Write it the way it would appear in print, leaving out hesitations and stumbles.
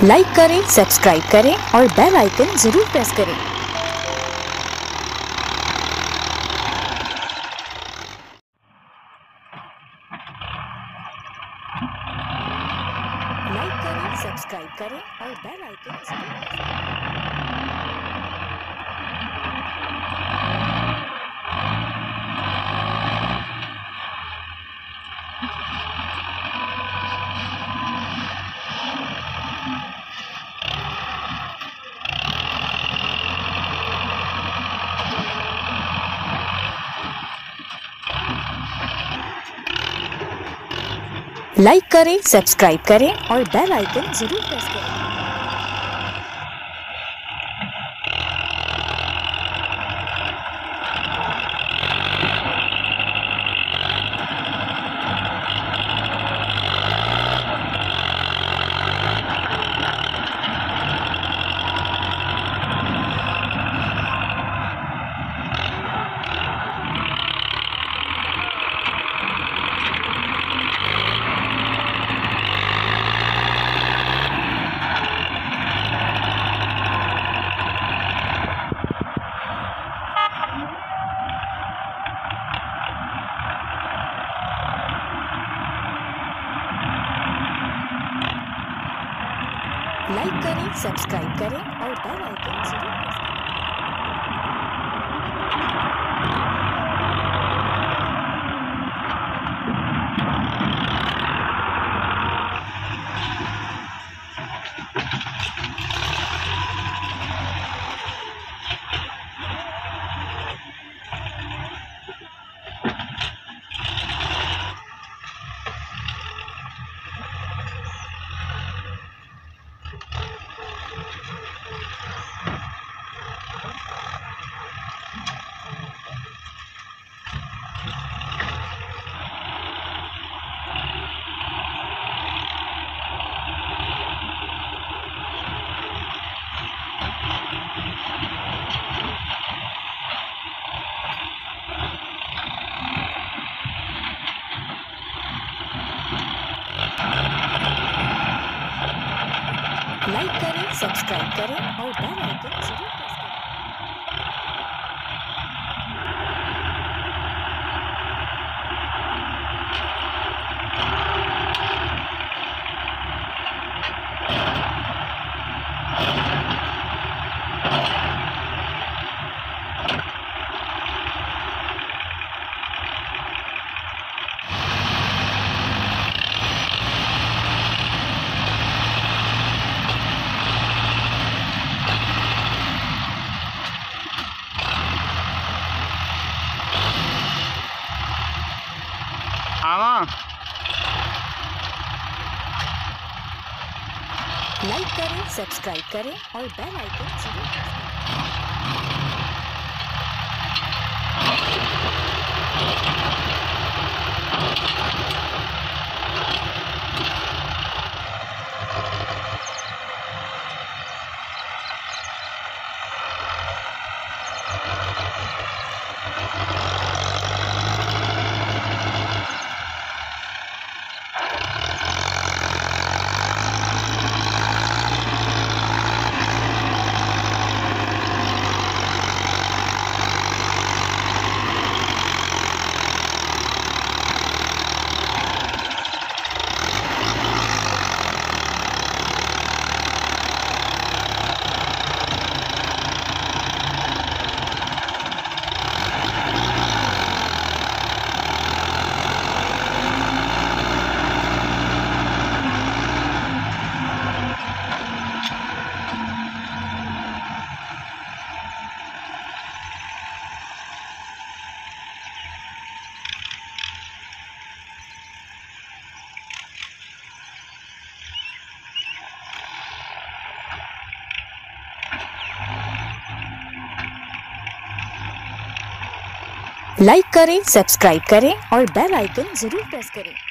Like करें, subscribe करें और बेल आइकन जरूर प्रेस करें। लाइक करें, सब्सक्राइब करें और बेल आइकन जरूर प्रेस करें। लाइक करें, सब्सक्राइब करें और बेल आइकन जरूर प्रेस करें। लाइक करें, सब्सक्राइब करें और बेल आइकन जरूर प्रेस करें। लाइक करें, सब्सक्राइब करें और बेल आइकन जरूर प्रेस करें। लाइक करें, सब्सक्राइब करें और बेल आइकन जरूर प्रेस करें। लाइक करें, सब्सक्राइब करें और बेल आइकन जरूर प्रेस करें।